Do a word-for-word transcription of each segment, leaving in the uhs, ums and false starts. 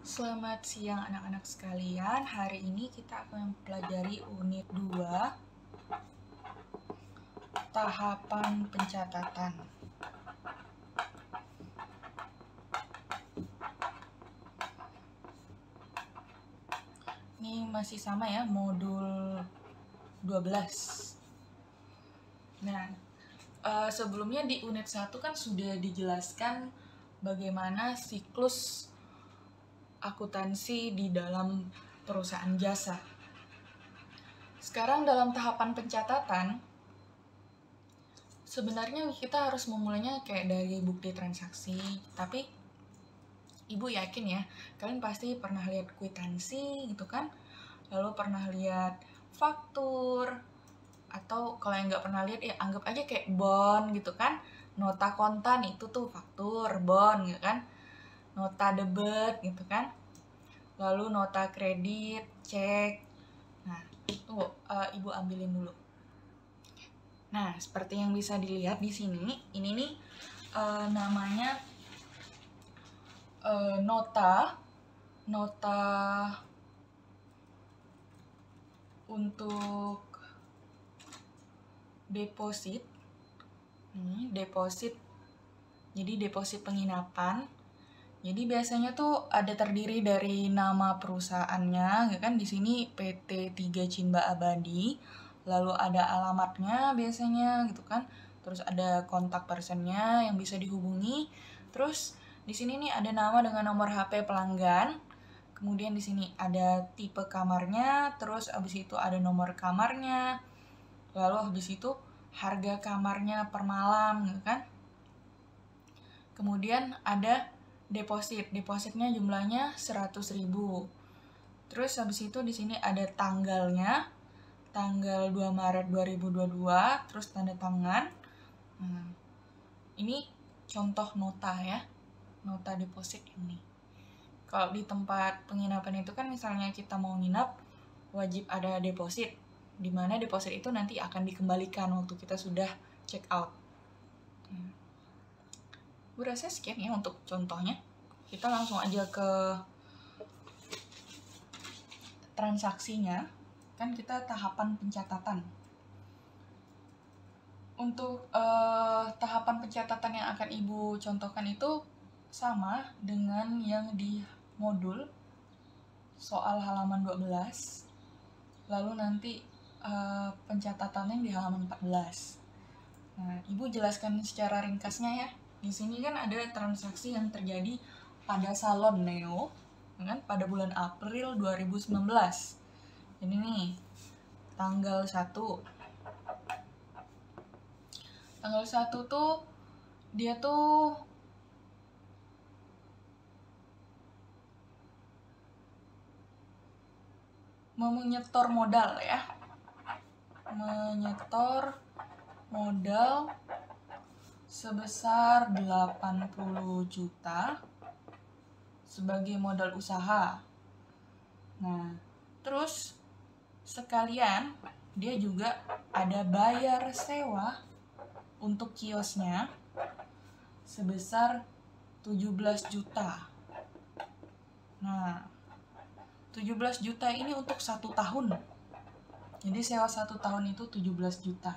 Selamat siang anak-anak sekalian. Hari ini kita akan mempelajari unit dua, tahapan pencatatan. Ini masih sama ya, modul dua belas. Nah, uh, sebelumnya di unit satu kan sudah dijelaskan bagaimana siklus akuntansi di dalam perusahaan jasa. Sekarang dalam tahapan pencatatan, sebenarnya kita harus memulainya kayak dari bukti transaksi, tapi ibu yakin ya, kalian pasti pernah lihat kwitansi gitu kan, lalu pernah lihat faktur, atau kalau yang nggak pernah lihat ya anggap aja kayak bond gitu kan, nota kontan itu tuh faktur, bond gitu kan, nota debit gitu kan, lalu nota kredit, cek. Nah, tunggu, uh, ibu ambilin dulu. Nah, seperti yang bisa dilihat di sini, ini nih uh, namanya uh, nota, nota untuk deposit. Ini deposit. Jadi deposit penginapan. Jadi biasanya tuh ada terdiri dari nama perusahaannya, ya kan? Di sini P T tiga Cimba Abadi. Lalu ada alamatnya biasanya gitu kan. Terus ada kontak personnya yang bisa dihubungi. Terus di sini nih ada nama dengan nomor H P pelanggan. Kemudian di sini ada tipe kamarnya, terus abis itu ada nomor kamarnya. Lalu habis itu harga kamarnya per malam gitu kan. Kemudian ada deposit, depositnya jumlahnya seratus ribu. Terus habis itu di sini ada tanggalnya, tanggal dua Maret dua ribu dua puluh dua, terus tanda tangan. Nah, ini contoh nota ya, nota deposit ini. Kalau di tempat penginapan itu kan misalnya kita mau nginap, wajib ada deposit, di mana deposit itu nanti akan dikembalikan waktu kita sudah check out. Hmm. Gue rasa sekian ya untuk contohnya. Kita langsung aja ke transaksinya. Kan kita tahapan pencatatan. Untuk uh, tahapan pencatatan yang akan ibu contohkan itu sama dengan yang di modul soal halaman dua belas. Lalu nanti uh, pencatatannya di halaman empat belas. Nah, ibu jelaskan secara ringkasnya ya. Di sini kan ada transaksi yang terjadi pada salon Neo, kan, pada bulan April dua ribu sembilan belas. Ini nih, tanggal satu. Tanggal satu tuh, dia tuh menyetor modal ya. Menyetor modal sebesar delapan puluh juta sebagai modal usaha. Nah, terus sekalian dia juga ada bayar sewa untuk kiosnya sebesar tujuh belas juta. Nah, tujuh belas juta ini untuk satu tahun. Jadi sewa satu tahun itu tujuh belas juta.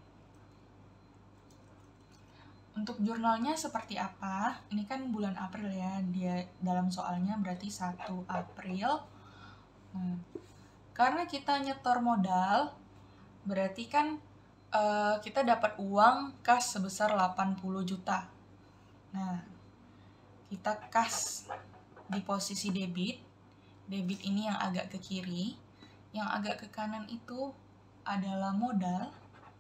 Untuk jurnalnya seperti apa? Ini kan bulan April ya, dia dalam soalnya berarti satu April. Nah, karena kita nyetor modal, berarti kan uh, kita dapat uang kas sebesar delapan puluh juta. Nah, kita kas di posisi debit. Debit ini yang agak ke kiri, yang agak ke kanan itu adalah modal.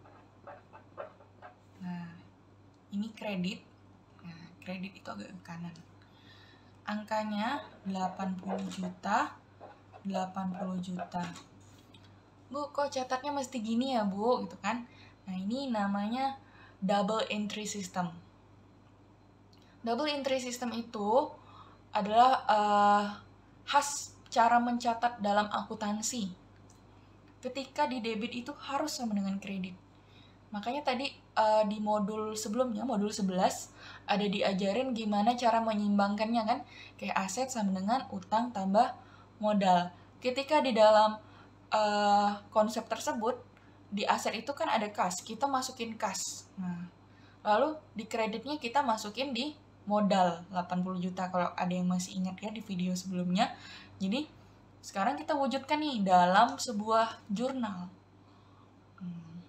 Nah, ini kredit. Nah, kredit itu agak ke kanan. Angkanya delapan puluh juta, delapan puluh juta. Bu, kok catatnya mesti gini ya, Bu? Gitu kan. Nah, ini namanya double entry system. Double entry system itu adalah uh, khas cara mencatat dalam akuntansi. Ketika di debit itu harus sama dengan kredit. Makanya tadi uh, di modul sebelumnya, modul sebelas, ada diajarin gimana cara menyeimbangkannya kan. Kayak aset sama dengan utang tambah modal. Ketika di dalam uh, konsep tersebut, di aset itu kan ada kas, kita masukin kas. Nah, lalu di kreditnya kita masukin di modal delapan puluh juta, kalau ada yang masih ingat ya di video sebelumnya. Jadi sekarang kita wujudkan nih dalam sebuah jurnal. Hmm.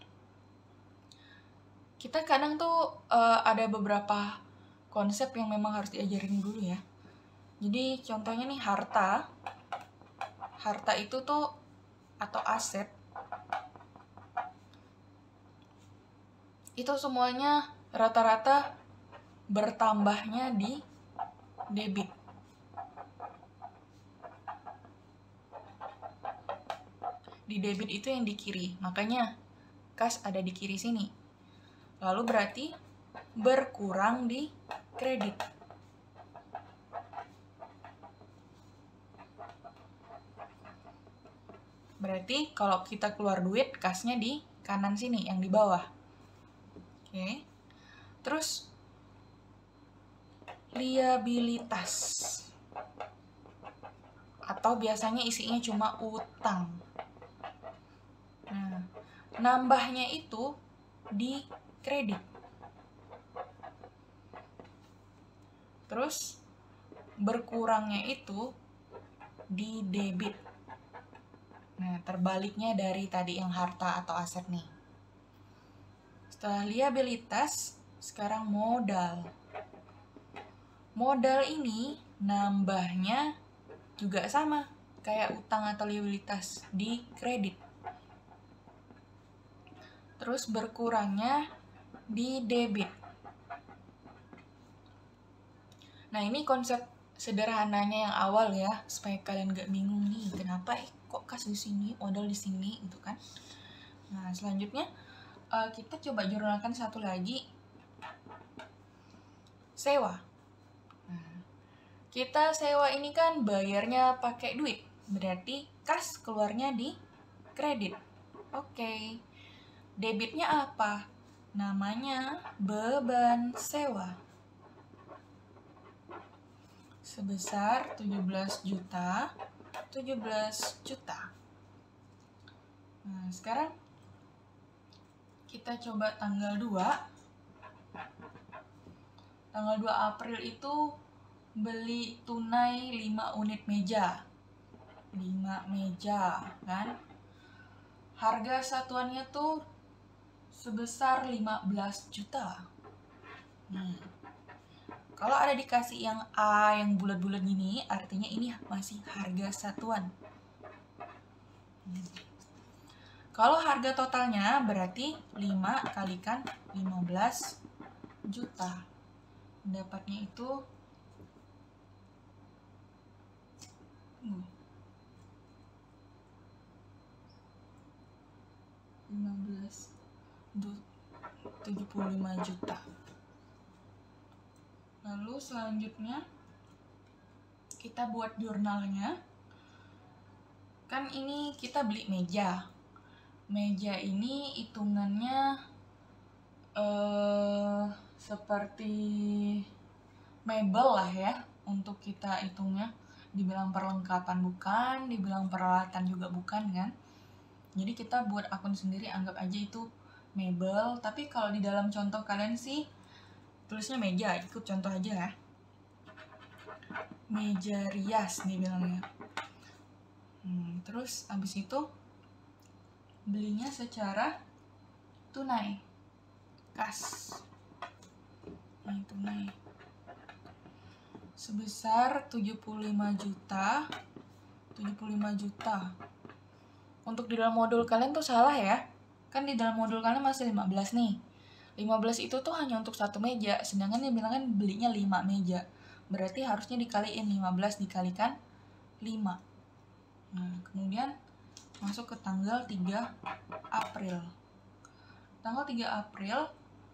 Kita kadang tuh uh, ada beberapa konsep yang memang harus diajarin dulu ya. Jadi contohnya nih harta. Harta itu tuh atau aset itu semuanya rata-rata bertambahnya di debit. Di debit itu yang di kiri, makanya kas ada di kiri sini. Lalu berarti berkurang di kredit. Berarti kalau kita keluar duit, kasnya di kanan sini, yang di bawah. Oke. Terus liabilitas. Atau biasanya isinya cuma utang. Nah, nambahnya itu di kredit. Terus berkurangnya itu di debit. Nah, terbaliknya dari tadi yang harta atau aset nih. Setelah liabilitas, sekarang modal. Modal ini nambahnya juga sama, kayak utang atau liabilitas di kredit. Terus berkurangnya di debit. Nah, ini konsep sederhananya yang awal ya, supaya kalian gak bingung nih, kenapa eh, kok kas di sini, modal di sini gitu kan. Nah, selanjutnya uh, kita coba jurnalkan satu lagi, sewa. Nah, kita sewa ini kan bayarnya pakai duit, berarti kas keluarnya di kredit. Oke, debitnya apa? Namanya beban sewa. Sebesar tujuh belas juta, tujuh belas juta. Nah, sekarang kita coba tanggal dua. Tanggal dua April itu beli tunai lima unit meja. lima meja, kan? Harga satuannya tuh sebesar lima belas juta. Nih. Kalau ada dikasih yang A yang bulat-bulat gini, artinya ini masih harga satuan. Kalau harga totalnya berarti lima kalikan lima belas juta. Dapatnya itu lima belas tujuh puluh lima juta. Lalu selanjutnya kita buat jurnalnya. Kan ini kita beli meja. Meja ini hitungannya eh, seperti mebel lah ya, untuk kita hitungnya. Dibilang perlengkapan bukan, dibilang peralatan juga bukan kan. Jadi kita buat akun sendiri, anggap aja itu mebel. Tapi kalau di dalam contoh kalian sih tulisnya meja, ikut contoh aja ya. Meja rias nih bilangnya. Hmm, terus abis itu belinya secara tunai, kas. Ini tunai. Sebesar tujuh puluh lima juta. tujuh puluh lima juta. Untuk di dalam modul kalian tuh salah ya. Kan di dalam modul kalian masih lima belas nih. lima belas itu tuh hanya untuk satu meja, sedangkan dia bilang kan belinya lima meja. Berarti harusnya dikaliin, lima belas dikalikan lima. Nah, kemudian masuk ke tanggal tiga April. Tanggal tiga April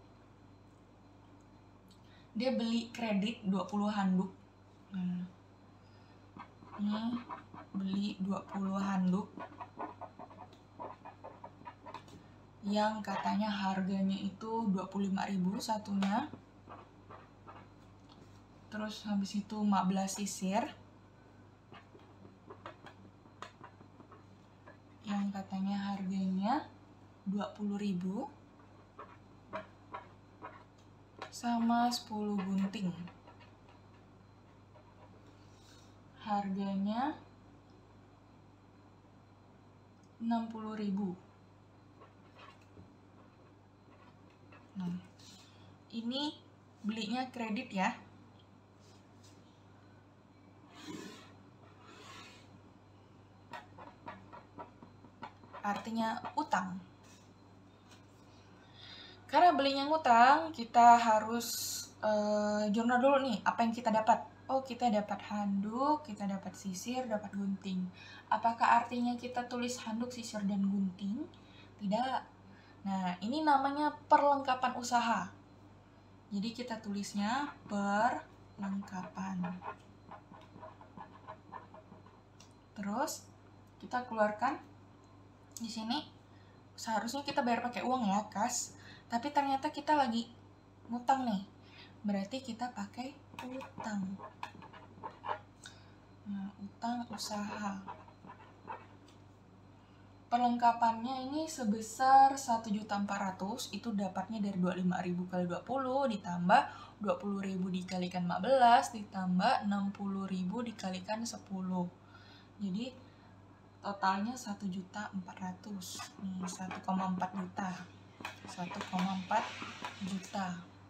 dia beli kredit dua puluh handuk. Nah, ini beli dua puluh handuk. yang katanya harganya itu dua puluh lima ribu satunya. Terus habis itu lima belas sisir yang katanya harganya dua puluh ribu, sama sepuluh gunting harganya enam puluh ribu. Nah, ini belinya kredit ya. Artinya utang. Karena belinya ngutang, kita harus uh, jurnal dulu nih, apa yang kita dapat. Oh, kita dapat handuk, kita dapat sisir, dapat gunting. Apakah artinya kita tulis handuk, sisir, dan gunting? Tidak. Nah, ini namanya perlengkapan usaha. Jadi kita tulisnya perlengkapan. Terus kita keluarkan di sini. Seharusnya kita bayar pakai uang ya, kas. Tapi ternyata kita lagi ngutang nih. Berarti kita pakai utang. Nah, utang usaha. Perlengkapannya ini sebesar satu juta empat ratus ribu, itu dapatnya dari dua puluh lima ribu kali dua puluh, ditambah dua puluh ribu dikalikan lima belas, ditambah enam puluh ribu dikalikan sepuluh. Jadi totalnya satu juta empat ratus ribu. Nih, satu koma empat juta. satu koma empat juta.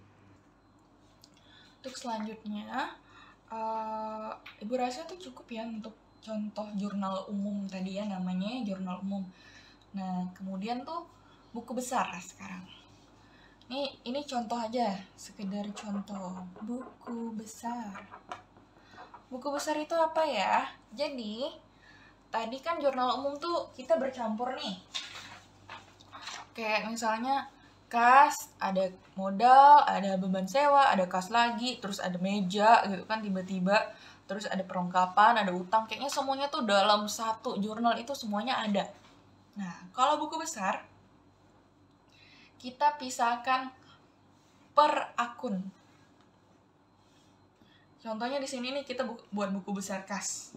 Untuk selanjutnya, uh, Ibu rasa tuh cukup ya untuk contoh jurnal umum tadi ya, namanya jurnal umum. Nah, kemudian tuh buku besar sekarang. Ini ini contoh aja, sekedar contoh buku besar. Buku besar itu apa ya? Jadi, tadi kan jurnal umum tuh kita bercampur nih. Kayak misalnya kas, ada modal, ada beban sewa, ada kas lagi, terus ada meja gitu kan tiba-tiba, terus ada perlengkapan, ada utang, kayaknya semuanya tuh dalam satu jurnal itu semuanya ada. Nah, kalau buku besar, kita pisahkan per akun. Contohnya di sini nih kita bu buat buku besar kas.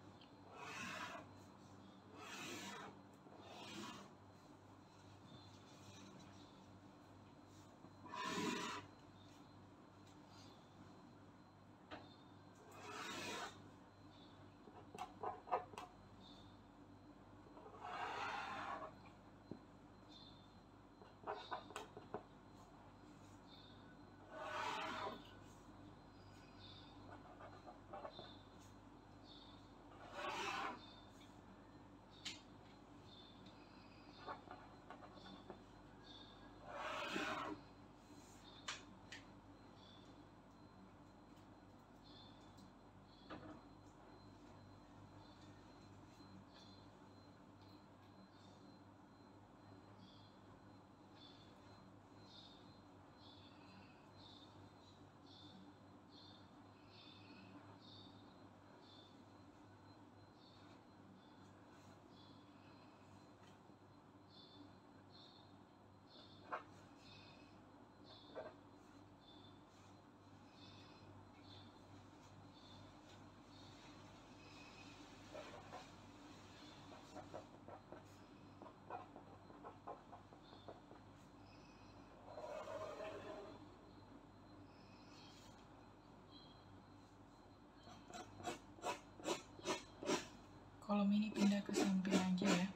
Kolom ini pindah ke samping aja ya.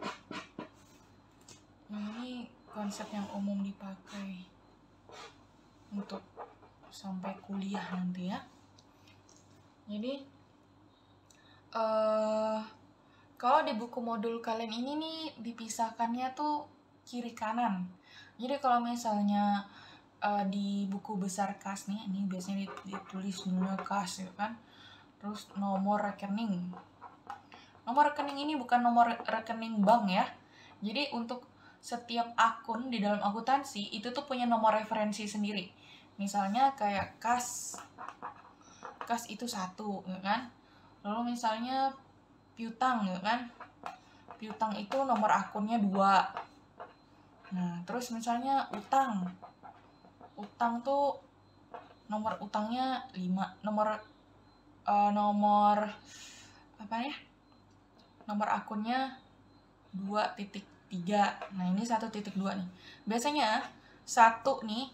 Yang ini konsep yang umum dipakai untuk sampai kuliah nanti ya. Jadi uh, kalau di buku modul kalian ini nih dipisahkannya tuh kiri kanan. Jadi kalau misalnya uh, di buku besar kas nih, ini biasanya ditulis dulunya kas ya kan. Terus nomor rekening. Nomor rekening ini bukan nomor rekening bank ya. Jadi untuk setiap akun di dalam akuntansi itu tuh punya nomor referensi sendiri. Misalnya kayak kas. Kas itu satu, ya kan? Lalu misalnya piutang, ya kan? Piutang itu nomor akunnya dua. Nah, terus misalnya utang. Utang tuh nomor utangnya lima, nomor uh, nomor apa ya? Nomor akunnya dua titik tiga. Nah, ini satu titik dua nih. Biasanya satu nih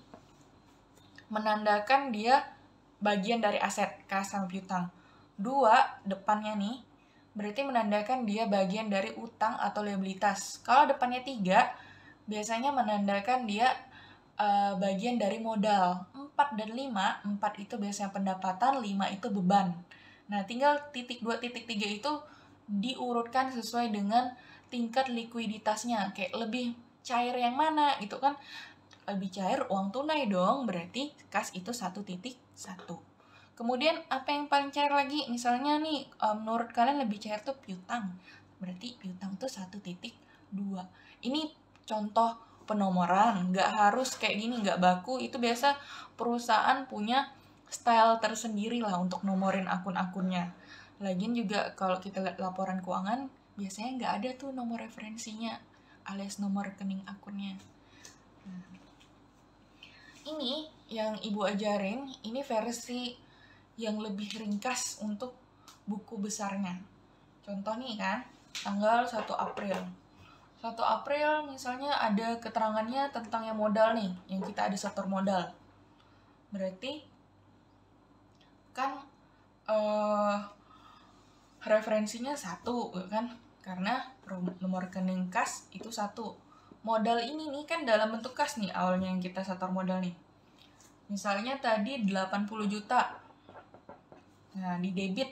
menandakan dia bagian dari aset, kas sama piutang. Dua depannya nih berarti menandakan dia bagian dari utang atau liabilitas. Kalau depannya tiga biasanya menandakan dia uh, bagian dari modal. Empat dan lima, empat itu biasanya pendapatan, lima itu beban. Nah, tinggal titik dua, titik tiga itu diurutkan sesuai dengan tingkat likuiditasnya. Kayak lebih cair yang mana gitu kan. Lebih cair uang tunai dong, berarti kas itu satu titik satu. Kemudian apa yang paling cair lagi? Misalnya nih, um, menurut kalian lebih cair tuh piutang. Berarti piutang tuh satu titik dua. Ini contoh penomoran, nggak harus kayak gini, nggak baku. Itu biasa perusahaan punya style tersendiri lah untuk nomorin akun-akunnya. Lagian juga kalau kita lihat laporan keuangan, biasanya nggak ada tuh nomor referensinya, alias nomor rekening akunnya. Nah, ini yang ibu ajarin, ini versi yang lebih ringkas untuk buku besarnya. Contoh nih kan, tanggal satu April. satu April misalnya ada keterangannya tentang yang modal nih, yang kita ada setor modal. Berarti kan uh, referensinya satu kan, karena nomor rekening kas itu satu. Modal ini nih kan dalam bentuk kas nih awalnya yang kita setor modal nih. Misalnya tadi delapan puluh juta. Nah, di debit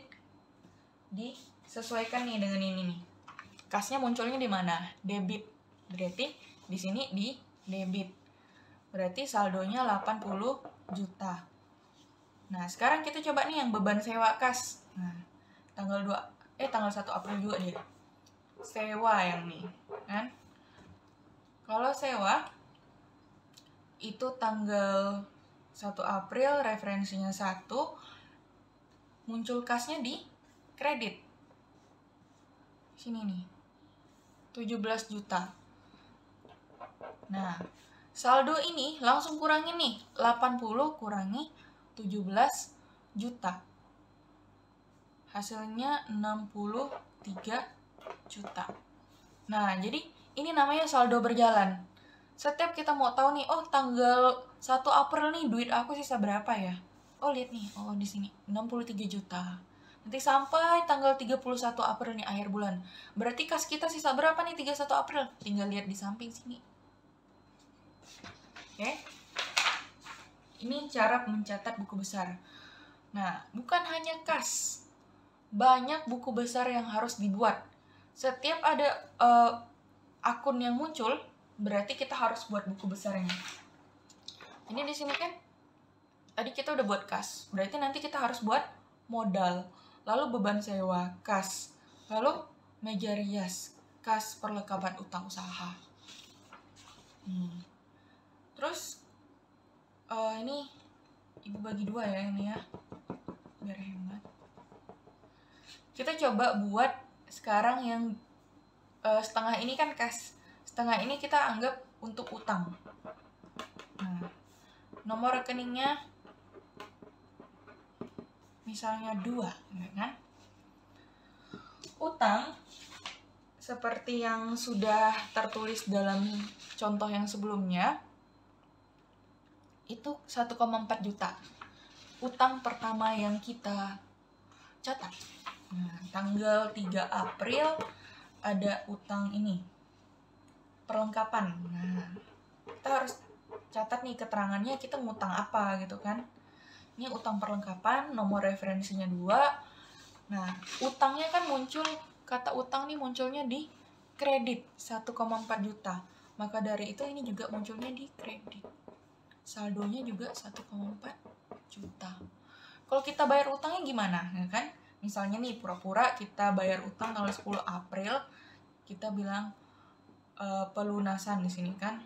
disesuaikan nih dengan ini nih. Kasnya munculnya di mana? Debit. Berarti di sini di debit. Berarti saldonya delapan puluh juta. Nah, sekarang kita coba nih yang beban sewa kas. Nah, tanggal dua eh tanggal satu April juga dia. Sewa yang nih, kan? Kalau sewa itu tanggal satu April referensinya satu, muncul kasnya di kredit. Sini nih. tujuh belas juta. Nah, saldo ini langsung kurangin nih. delapan puluh kurangi tujuh belas juta. Hasilnya enam puluh tiga juta. Nah, jadi ini namanya saldo berjalan. Setiap kita mau tahu nih, oh tanggal satu April nih duit aku sisa berapa ya? Oh, lihat nih. Oh, di sini enam puluh tiga juta. Nanti sampai tanggal tiga puluh satu April nih, akhir bulan. Berarti kas kita sisa berapa nih tiga puluh satu April? Tinggal lihat di samping sini. Oke. Ini cara mencatat buku besar. Nah, bukan hanya kas. Banyak buku besar yang harus dibuat. Setiap ada uh, akun yang muncul, berarti kita harus buat buku besarnya. Ini di sini kan, tadi kita udah buat kas. Berarti nanti kita harus buat modal. Lalu beban sewa, kas. Lalu meja rias, kas perlengkapan utang usaha. Hmm. Terus uh, ini ibu bagi dua ya ini ya, biar hemat. Kita coba buat sekarang yang uh, setengah ini kan kas, setengah ini kita anggap untuk utang. Nah, nomor rekeningnya misalnya dua, kan? Utang seperti yang sudah tertulis dalam contoh yang sebelumnya itu satu koma empat juta. Utang pertama yang kita catat. Nah, tanggal tiga April ada utang ini. Perlengkapan. Nah, kita harus catat nih keterangannya kita ngutang apa gitu kan. Ini utang perlengkapan, nomor referensinya dua. Nah, utangnya kan muncul, kata utang nih munculnya di kredit satu koma empat juta. Maka dari itu ini juga munculnya di kredit. Saldonya juga satu koma empat juta. Kalau kita bayar utangnya gimana? Ya kan? Misalnya nih pura-pura kita bayar utang tanggal sepuluh April, kita bilang e, pelunasan di sini kan.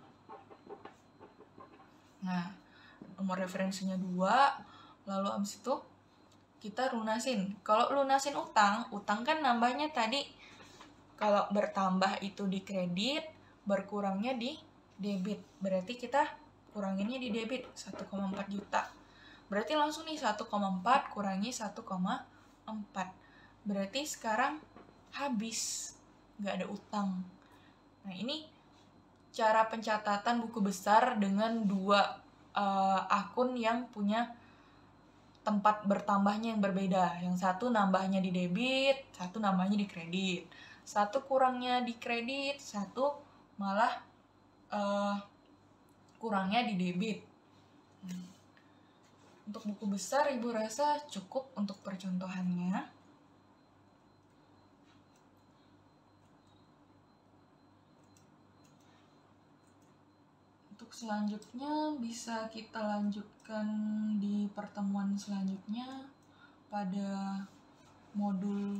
Nah, nomor referensinya dua, lalu abis itu kita lunasin. Kalau lunasin utang, utang kan nambahnya tadi kalau bertambah itu di kredit, berkurangnya di debit. Berarti kita kuranginnya di debit satu koma empat juta. Berarti langsung nih satu koma empat kurangi satu koma empat. Berarti sekarang habis, nggak ada utang. Nah, ini cara pencatatan buku besar dengan dua uh, akun yang punya tempat bertambahnya yang berbeda. Yang satu nambahnya di debit, satu nambahnya di kredit. Satu kurangnya di kredit, satu malah uh, kurangnya di debit. Hmm. Untuk buku besar, Ibu rasa cukup untuk percontohannya. Untuk selanjutnya bisa kita lanjutkan di pertemuan selanjutnya pada modul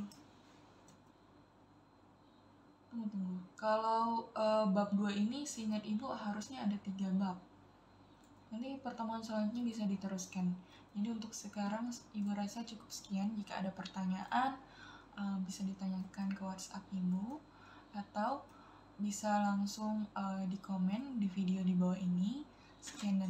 tunggu tunggu. Kalau uh, bab dua ini seingat Ibu harusnya ada tiga bab. Nanti pertemuan selanjutnya bisa diteruskan. Jadi untuk sekarang Ibu rasa cukup sekian. Jika ada pertanyaan uh, bisa ditanyakan ke WhatsApp Ibu atau bisa langsung uh, di komen di video di bawah ini. Sekian.